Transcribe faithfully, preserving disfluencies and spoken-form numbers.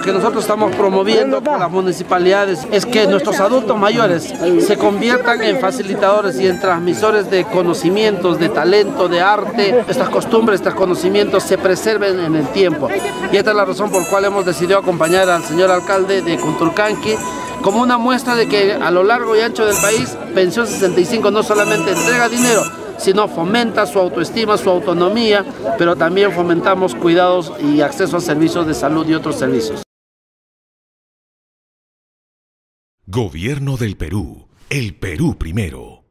que nosotros estamos promoviendo con las municipalidades es que nuestros adultos mayores se conviertan en facilitadores y en transmisores de conocimientos, de talento, de arte. Estas costumbres, estos conocimientos se preserven en el tiempo. Y esta es la razón por la cual hemos decidido acompañar al señor alcalde de Kuntulkanqui como una muestra de que a lo largo y ancho del país, Pensión sesenta y cinco no solamente entrega dinero, sino fomenta su autoestima, su autonomía, pero también fomentamos cuidados y acceso a servicios de salud y otros servicios. Gobierno del Perú, el Perú primero.